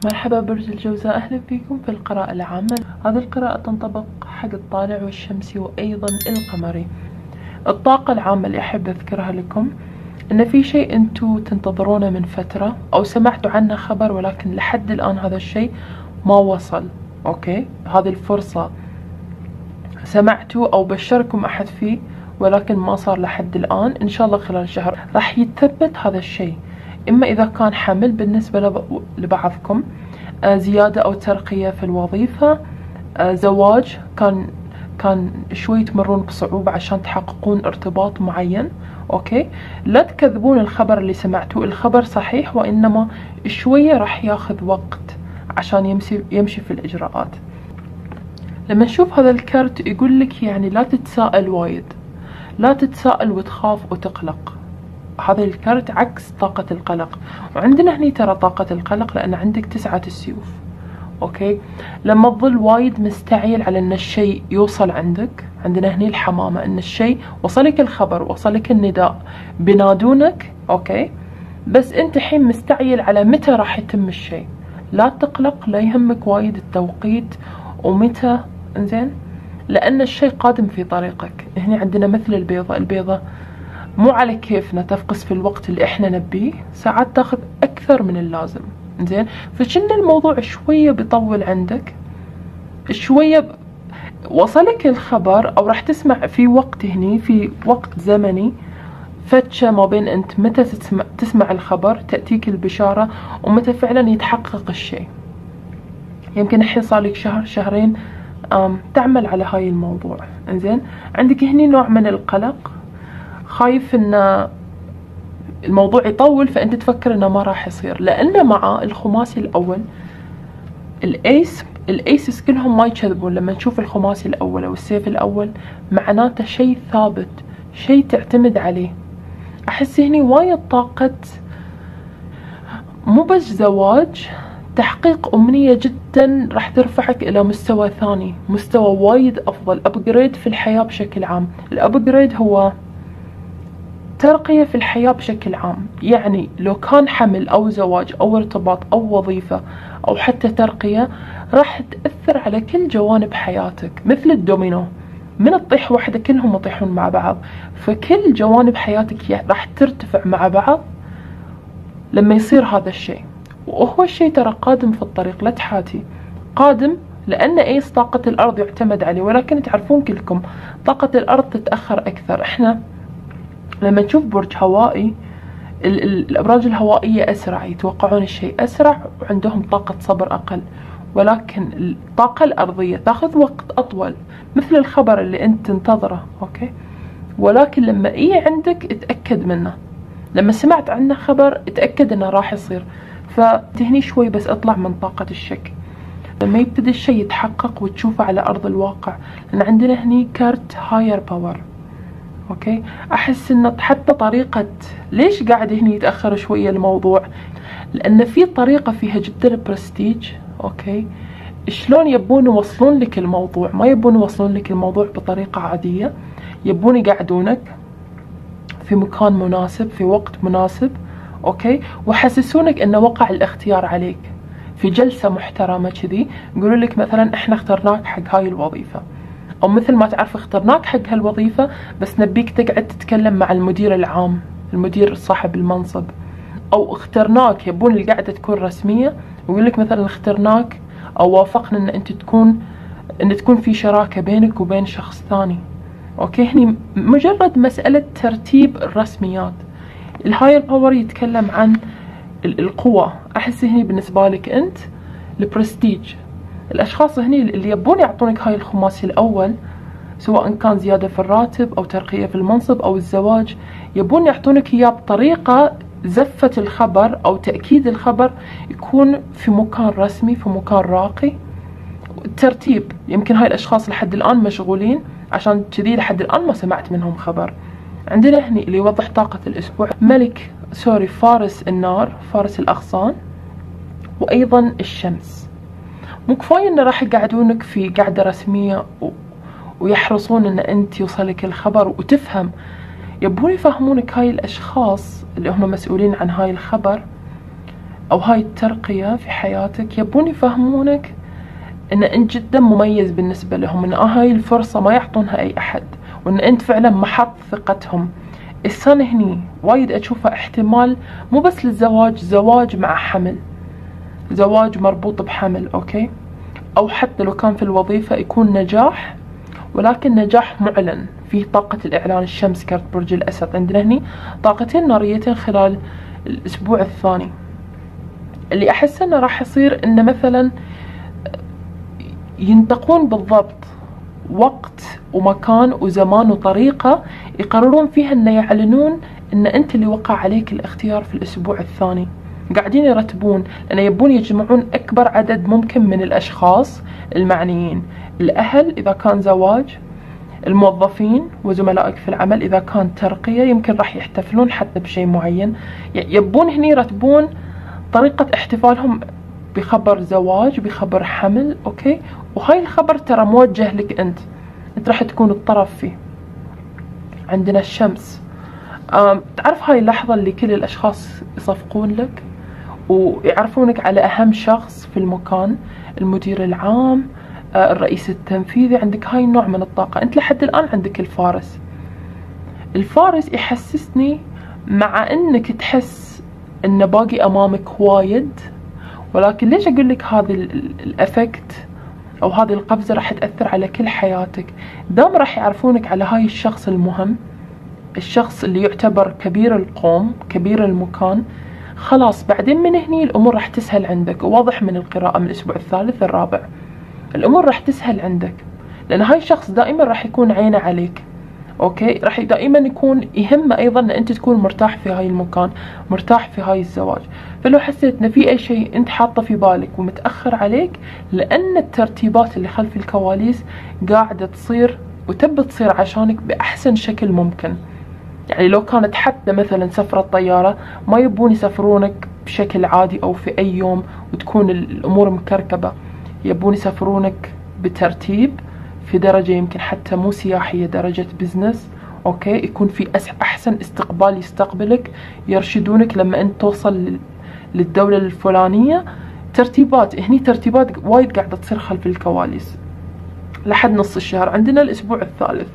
مرحبا برج الجوزاء، أهلا فيكم في القراءة العامة. هذه القراءة تنطبق حق الطالع والشمسي وأيضا القمري. الطاقة العامة اللي أحب أذكرها لكم إن في شيء أنتوا تنتظرونه من فترة أو سمعتوا عنه خبر، ولكن لحد الآن هذا الشيء ما وصل. أوكي، هذه الفرصة سمعتوا أو بشركم أحد فيه ولكن ما صار لحد الآن. إن شاء الله خلال شهر راح يتثبت هذا الشيء، إما إذا كان حمل بالنسبة لبعضكم، زيادة أو ترقية في الوظيفة، زواج كان شوي تمرون بصعوبة عشان تحققون ارتباط معين. أوكي، لا تكذبون الخبر اللي سمعتوه، الخبر صحيح وإنما شوية راح ياخذ وقت عشان يمشي في الإجراءات. لما نشوف هذا الكارت يقول لك يعني لا تتساءل وايد، لا تتساءل وتخاف وتقلق. هذا الكارت عكس طاقة القلق، وعندنا هني ترى طاقة القلق لأن عندك 9 السيوف. أوكي، لما تظل وايد مستعجل على أن الشيء يوصل عندك، عندنا هني الحمامة، أن الشيء وصلك الخبر، وصلك النداء، بنادونك. أوكي، بس أنت حين مستعجل على متى راح يتم الشيء. لا تقلق، لا يهمك وايد التوقيت ومتى، إنزين، لأن الشيء قادم في طريقك. هني عندنا مثل البيضة مو على كيفنا تفقس في الوقت اللي احنا نبيه، ساعات تاخذ اكثر من اللازم. زين، فشن الموضوع شوية بيطول عندك، شوية وصلك الخبر او راح تسمع في وقت، هني في وقت زمني فتشة ما بين انت متى تسمع الخبر، تأتيك البشارة، ومتى فعلا يتحقق الشيء. يمكن الحين صار لك شهر شهرين تعمل على هاي الموضوع. انزين، عندك هني نوع من القلق، خايف ان الموضوع يطول فانت تفكر انه ما راح يصير، لان مع الخماسي الاول الايسس كلهم ما يكذبون. لما نشوف الخماسي الاول او السيف الاول معناته شيء ثابت، شيء تعتمد عليه. احس هني وايد طاقة، مو بس زواج، تحقيق أمنية جدا راح ترفعك إلى مستوى ثاني، مستوى وايد أفضل، أبجريد في الحياة بشكل عام. الأبجريد هو ترقية في الحياة بشكل عام، يعني لو كان حمل أو زواج أو ارتباط أو وظيفة أو حتى ترقية، راح تأثر على كل جوانب حياتك مثل الدومينو، من تطيح واحدة كلهم يطيحون مع بعض، فكل جوانب حياتك راح ترتفع مع بعض لما يصير هذا الشيء. وهو الشيء ترى قادم في الطريق، لا تحاتي، قادم، لأن أيس طاقة الأرض يعتمد عليه، ولكن تعرفون كلكم طاقة الأرض تتأخر أكثر. إحنا لما نشوف برج هوائي، الأبراج الهوائية أسرع، يتوقعون الشيء أسرع وعندهم طاقة صبر أقل، ولكن الطاقة الأرضية تأخذ وقت أطول، مثل الخبر اللي أنت تنتظره. أوكي، ولكن لما عندك اتأكد منه، لما سمعت عنه خبر اتأكد أنه راح يصير. فتهني شوي بس اطلع من طاقة الشك لما يبتدي الشيء يتحقق وتشوفه على أرض الواقع، لأن عندنا هني كارت هاير باور. أوكي، أحس إن حتى طريقة ليش قاعد هني يتأخر شوية الموضوع، لأن في طريقة فيها جدا برستيج. أوكي، شلون يبون يوصلون لك الموضوع، ما يبون يوصلون لك الموضوع بطريقة عادية، يبون يقعدونك في مكان مناسب في وقت مناسب. أوكي، وحسسونك إنه وقع الاختيار عليك في جلسة محترمة كذي، يقولوا لك مثلا إحنا اخترناك حق هاي الوظيفة، أو مثل ما تعرف اخترناك حق هالوظيفة بس نبيك تقعد تتكلم مع المدير العام، المدير صاحب المنصب، أو اخترناك، يبون القعدة تكون رسمية، ويقول لك مثلا اخترناك أو وافقنا إن أنت تكون في شراكة بينك وبين شخص ثاني. أوكي، هني مجرد مسألة ترتيب الرسميات. الهاير باور يتكلم عن القوة. أحس هني بالنسبة لك أنت البرستيج، الأشخاص هني اللي يبون يعطونك هاي الخماسي الأول، سواء كان زيادة في الراتب أو ترقية في المنصب أو الزواج، يبون يعطونك إياه بطريقة زفة الخبر أو تأكيد الخبر يكون في مكان رسمي، في مكان راقي، الترتيب. يمكن هاي الأشخاص لحد الآن مشغولين، عشان كذي لحد الآن ما سمعت منهم خبر. عندنا هني اللي يوضح طاقة الأسبوع فارس النار، فارس الأغصان، وأيضا الشمس. مو كفاية إنه راح يقعدونك في قعدة رسمية ويحرصون إن أنت يوصلك الخبر وتفهم، يبون يفهمونك هاي الأشخاص اللي هم مسؤولين عن هاي الخبر أو هاي الترقية في حياتك يبون يفهمونك إن أنت جدا مميز بالنسبة لهم، إن هاي الفرصة ما يعطونها أي أحد، وإن أنت فعلا محط ثقتهم. السنة هني وايد أشوفها احتمال مو بس للزواج، زواج مع حمل، زواج مربوط بحمل، أوكي؟ أو حتى لو كان في الوظيفة يكون نجاح، ولكن نجاح معلن فيه طاقة الإعلان. الشمس كارت برج الأسد، عندنا هني طاقتين ناريتين خلال الأسبوع الثاني. اللي أحس إنه راح يصير إنه مثلا ينتقون بالضبط وقت ومكان وزمان وطريقة يقررون فيها إنه يعلنون إن أنت اللي وقع عليك الاختيار في الأسبوع الثاني. قاعدين يرتبون لأن يبون يجمعون أكبر عدد ممكن من الأشخاص المعنيين، الأهل إذا كان زواج، الموظفين وزملائك في العمل إذا كان ترقية، يمكن راح يحتفلون حتى بشيء معين. يبون هني يرتبون طريقة احتفالهم بخبر زواج، بخبر حمل، أوكي؟ وهاي الخبر ترى موجه لك أنت راح تكون الطرف فيه. عندنا الشمس، تعرف هاي اللحظة اللي كل الأشخاص يصفقون لك ويعرفونك على أهم شخص في المكان، المدير العام، الرئيس التنفيذي. عندك هاي النوع من الطاقة. أنت لحد الآن عندك الفارس. الفارس يحسسني مع أنك تحس أن باقي أمامك وايد، ولكن ليش أقول لك هذا الأفكت أو هذه القفزة راح تأثر على كل حياتك؟ دام راح يعرفونك على هاي الشخص المهم، الشخص اللي يعتبر كبير القوم، كبير المكان. خلاص بعدين من هني الأمور راح تسهل عندك. واضح من القراءة من الأسبوع الثالث الرابع الأمور راح تسهل عندك، لأن هاي الشخص دائما راح يكون عينه عليك، أوكي؟ راح دائما يكون يهمه أيضا أن أنت تكون مرتاح في هاي المكان، مرتاح في هاي الزواج. فلو حسيت أن في أي شيء أنت حاطه في بالك ومتأخر عليك، لأن الترتيبات اللي خلف الكواليس قاعدة تصير وتبي تصير عشانك بأحسن شكل ممكن. يعني لو كانت حتى مثلا سفرة طيارة ما يبون يسافرونك بشكل عادي أو في أي يوم وتكون الأمور مكركبة، يبون يسافرونك بترتيب في درجة يمكن حتى مو سياحية، درجة بزنس، أوكي؟ يكون في أحسن استقبال يستقبلك، يرشدونك لما أنت توصل للدولة الفلانية. ترتيبات هني، ترتيبات وايد قاعدة تصير خلف الكواليس لحد نص الشهر. عندنا الأسبوع الثالث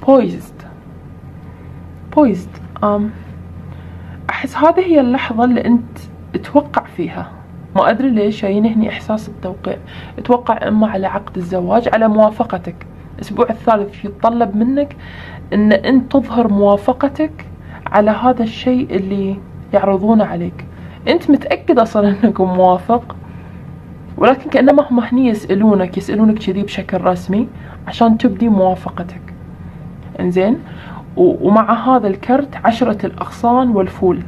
بويزد. أحس هذه هي اللحظة اللي أنت توقع فيها. ما أدري ليش جايين هني إحساس التوقيع. توقع إما على عقد الزواج، على موافقتك. الأسبوع الثالث يتطلب منك أن أنت تظهر موافقتك على هذا الشيء اللي يعرضونه عليك. أنت متأكد أصلا أنك موافق، ولكن كأنما هم هني يسألونك كذي بشكل رسمي عشان تبدي موافقتك. إنزين، ومع هذا الكرت 10 الأغصان والفول.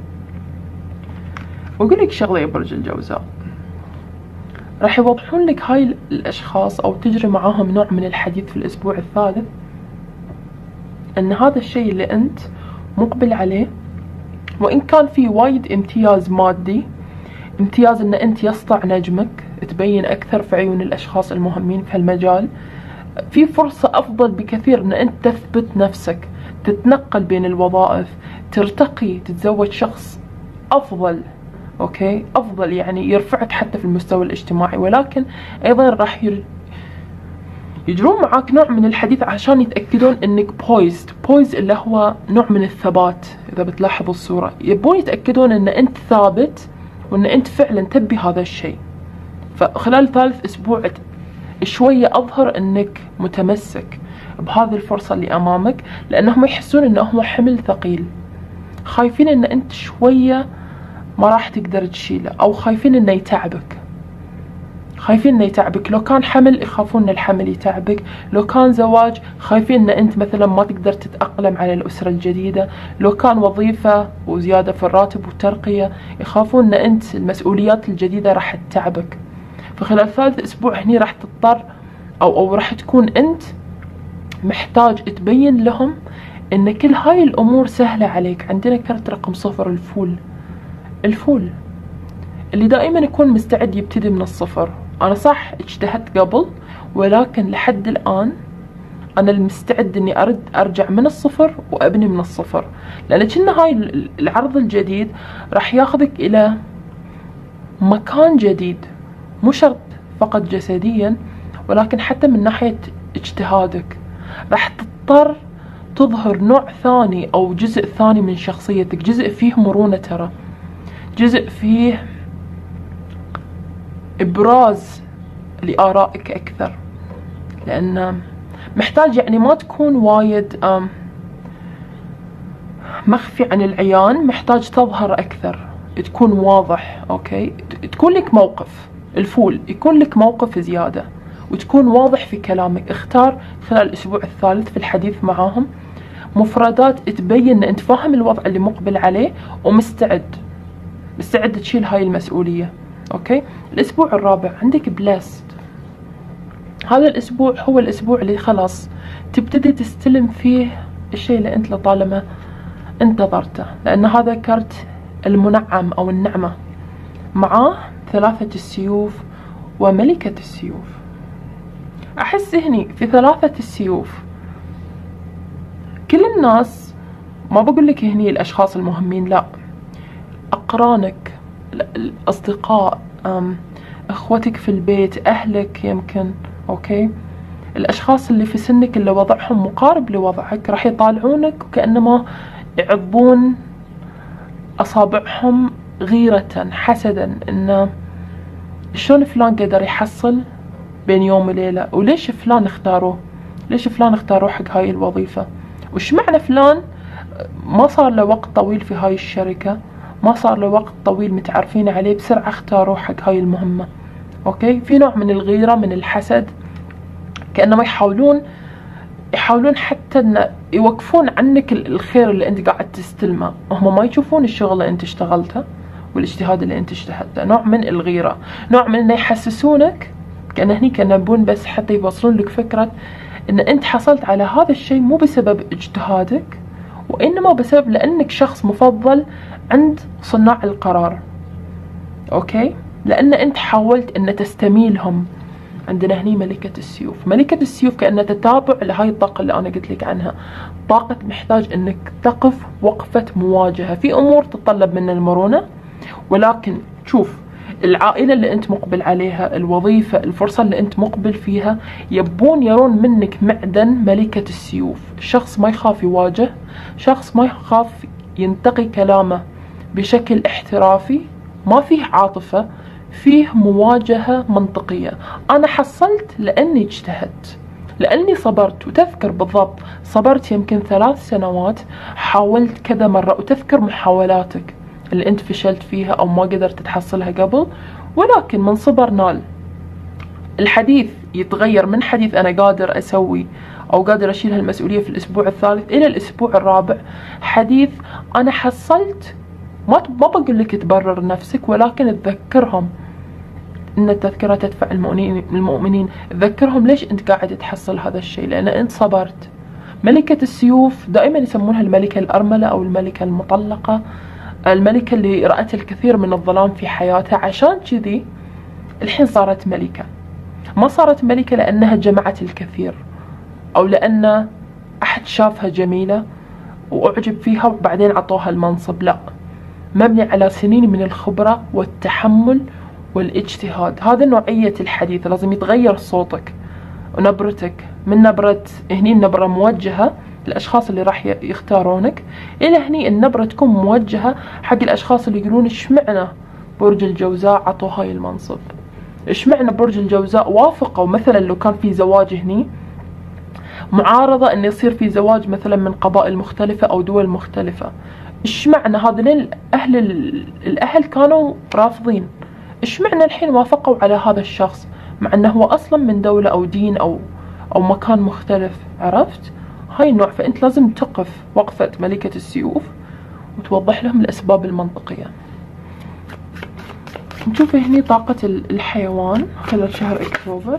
وأقول لك شغلة يا برج الجوزاء، راح يوضحون لك هاي الأشخاص أو تجري معاهم نوع من الحديث في الأسبوع الثالث أن هذا الشيء اللي أنت مقبل عليه، وإن كان في وايد امتياز مادي، امتياز أن أنت يسطع نجمك، تبين أكثر في عيون الأشخاص المهمين في هالمجال، في فرصة أفضل بكثير أن أنت تثبت نفسك، تتنقل بين الوظائف، ترتقي، تتزوج شخص أفضل، أوكي؟ أفضل يعني يرفعك حتى في المستوى الاجتماعي. ولكن أيضا راح يجرون معاك نوع من الحديث عشان يتأكدون أنك بويز اللي هو نوع من الثبات. إذا بتلاحظوا الصورة، يبون يتأكدون أن أنت ثابت وأن أنت فعلا تبي هذا الشيء. فخلال ثالث أسبوع شوية أظهر أنك متمسك بهذه الفرصة اللي أمامك، لأنهم يحسون أنه هو حمل ثقيل، خايفين أن أنت شوية ما راح تقدر تشيله، أو خايفين أنه يتعبك. لو كان حمل يخافون أن الحمل يتعبك، لو كان زواج خايفين أن أنت مثلا ما تقدر تتأقلم على الأسرة الجديدة، لو كان وظيفة وزيادة في الراتب وترقية يخافون أن أنت المسؤوليات الجديدة راح تتعبك. فخلال ثالث أسبوع هني راح تضطر أو راح تكون أنت محتاج تبين لهم أن كل هاي الأمور سهلة عليك. عندنا كرت رقم 0 الفول اللي دائما يكون مستعد يبتدي من الصفر. أنا صح اجتهدت قبل، ولكن لحد الآن أنا المستعد أني أرجع من الصفر وأبني من الصفر، لأن كنا هاي العرض الجديد راح ياخذك إلى مكان جديد، مو شرط فقط جسديا ولكن حتى من ناحية اجتهادك. راح تضطر تظهر نوع ثاني أو جزء ثاني من شخصيتك، جزء فيه مرونة، ترى جزء فيه إبراز لآرائك أكثر، لأن محتاج يعني ما تكون وايد مخفي عن العيان، محتاج تظهر أكثر، تكون واضح. أوكي، تكون لك موقف، الفول يكون لك موقف زيادة وتكون واضح في كلامك. اختار خلال الأسبوع الثالث في الحديث معاهم مفردات تبين أن أنت فاهم الوضع اللي مقبل عليه ومستعد تشيل هاي المسؤولية. أوكي، الأسبوع الرابع عندك بلاست. هذا الأسبوع هو الأسبوع اللي خلاص تبتدي تستلم فيه الشيء اللي أنت لطالما انتظرته، لأن هذا كرت المنعم أو النعمة، معاه ثلاثة السيوف وملكة السيوف. أحس هني في ثلاثة السيوف كل الناس، ما بقول لك هني الأشخاص المهمين، لا، أقرانك، الأصدقاء، أخوتك في البيت، أهلك يمكن. أوكي، الأشخاص اللي في سنك اللي وضعهم مقارب لوضعك راح يطالعونك وكأنما يعضون أصابعهم غيرة حسدا، إنه شلون فلان قدر يحصل بين يوم وليلة، وليش فلان اختاروه، ليش فلان اختاروه حق هاي الوظيفة، وش معنى فلان ما صار له وقت طويل في هاي الشركة، ما صار له وقت طويل متعرفين عليه، بسرعة اختاروه حق هاي المهمة. اوكي، في نوع من الغيرة، من الحسد، كأنما يحاولون حتى ان يوقفون عنك الخير اللي انت قاعد تستلمه، هم ما يشوفون الشغل اللي انت اشتغلته والاجتهاد اللي انت اجتهدته. نوع من الغيرة، نوع من انه يحسسونك كأن هني يبون بس حتى يوصلون لك فكرة ان انت حصلت على هذا الشيء مو بسبب اجتهادك، وانما بسبب لانك شخص مفضل عند صناع القرار. اوكي، لان انت حاولت ان تستميلهم. عندنا هني ملكة السيوف. ملكة السيوف كأنها تتابع لهاي الطاقة اللي أنا قلت لك عنها، طاقة محتاج أنك تقف وقفة مواجهة في أمور تتطلب من المرونة، ولكن شوف العائلة اللي أنت مقبل عليها، الوظيفة، الفرصة اللي أنت مقبل فيها، يرون منك معدن ملكة السيوف. شخص ما يخاف يواجه، شخص ما يخاف ينتقي كلامه بشكل احترافي، ما فيه عاطفة، فيه مواجهة منطقية. أنا حصلت لأني اجتهدت، لأني صبرت، وتذكر بالضبط صبرت يمكن 3 سنوات، حاولت كذا مرة، وتذكر محاولاتك اللي أنت فشلت فيها أو ما قدرت تحصلها قبل، ولكن من صبر نال. الحديث يتغير من حديث أنا قادر أسوي أو قادر أشيل هالمسؤولية في الأسبوع الثالث إلى الأسبوع الرابع حديث أنا حصلت. ما بقول لك تبرر نفسك، ولكن تذكرهم إن التذكرة تدفع المؤمنين. تذكرهم ليش أنت قاعد تحصل هذا الشيء، لأن أنت صبرت. ملكة السيوف دائما يسمونها الملكة الأرملة أو الملكة المطلقة، الملكة اللي رأت الكثير من الظلام في حياتها، عشان كذي الحين صارت ملكة. ما صارت ملكة لأنها جمعت الكثير أو لأن أحد شافها جميلة وأعجب فيها وبعدين عطوها المنصب، لا، مبني على سنين من الخبرة والتحمل والاجتهاد. هذا نوعية الحديث. لازم يتغير صوتك ونبرتك من نبرة هني النبرة موجهة للأشخاص اللي راح يختارونك، إلى هني النبرة تكون موجهة حق الأشخاص اللي يقولون اشمعنا برج الجوزاء عطوا هاي المنصب، اشمعنا برج الجوزاء وافقوا. مثلا لو كان في زواج هني معارضة أن يصير في زواج مثلا من قبائل مختلفة أو دول مختلفة، اشمعنا هذين الأهل كانوا رافضين، اشمعنا الحين وافقوا على هذا الشخص مع أنه هو أصلا من دولة أو دين أو مكان مختلف. عرفت هاي النوع؟ فأنت لازم تقف وقفة ملكة السيوف وتوضح لهم الأسباب المنطقية. نشوف هني طاقة الحيوان خلال شهر أكتوبر.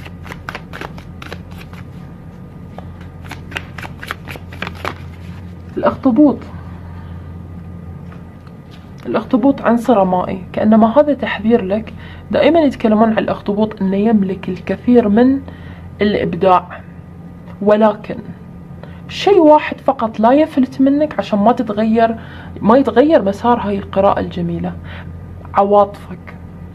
الأخطبوط عنصر مائي، كأنما هذا تحذير لك. دائما يتكلمون عن الأخطبوط أنه يملك الكثير من الإبداع، ولكن شيء واحد فقط لا يفلت منك عشان ما يتغير مسار هاي القراءة الجميلة: عواطفك.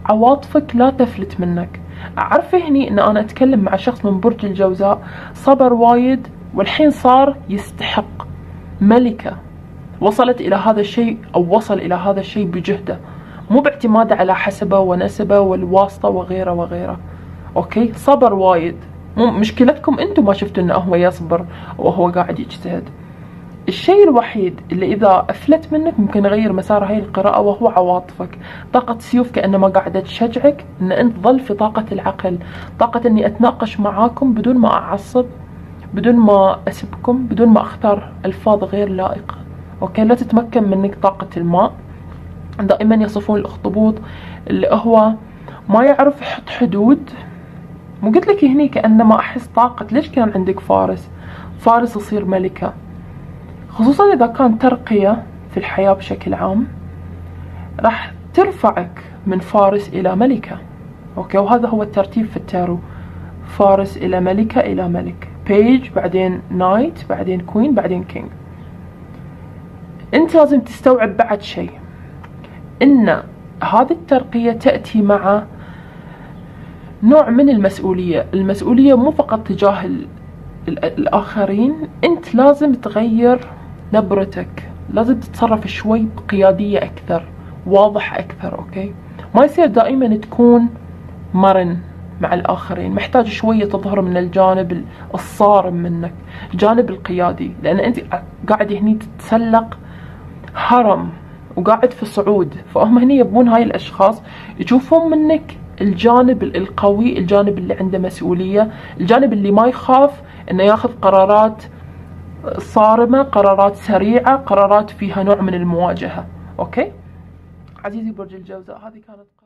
عواطفك لا تفلت منك. عارفة هني ان انا اتكلم مع شخص من برج الجوزاء صبر وايد، والحين صار يستحق. ملكة وصلت الى هذا الشيء، او وصل الى هذا الشيء بجهده، مو باعتماده على حسبه ونسبه والواسطة وغيره وغيره. اوكي، صبر وايد. مو مشكلتكم انتم ما شفتوا انه هو يصبر وهو قاعد يجتهد. الشيء الوحيد اللي إذا أفلت منك ممكن يغير مسار هاي القراءة وهو عواطفك. طاقة سيوف كأنما قاعدة تشجعك أن أنت ظل في طاقة العقل، طاقة أني أتناقش معاكم بدون ما أعصب، بدون ما أسبكم، بدون ما أختار ألفاظ غير لائقة. أوكي، لا تتمكن منك طاقة الماء. دائما يصفون الأخطبوط اللي هو ما يعرف يحط حدود. مو قلت لك هني كأنما أحس طاقة ليش كان عندك فارس؟ فارس يصير ملكة، خصوصا إذا كان ترقية في الحياة بشكل عام راح ترفعك من فارس إلى ملكة. أوكي، وهذا هو الترتيب في التارو، فارس إلى ملكة إلى ملك، بيج بعدين نايت بعدين كوين بعدين كينج. أنت لازم تستوعب بعد شيء، إن هذه الترقية تأتي مع نوع من المسؤولية. المسؤولية مو فقط تجاه الآخرين، أنت لازم تغير نبرتك، لازم تتصرف شوي بقيادية أكثر، واضح أكثر. أوكي، ما يصير دائما تكون مرن مع الآخرين، محتاج شوية تظهر من الجانب الصارم منك، الجانب القيادي، لأن أنت قاعد هني تتسلق هرم وقاعد في صعود، فهم هني يبون هاي الأشخاص يشوفون منك الجانب القوي، الجانب اللي عنده مسؤولية، الجانب اللي ما يخاف انه ياخذ قرارات صارمة، قرارات سريعة، قرارات فيها نوع من المواجهة. اوكي عزيزي برج الجوزاء، هذه كانت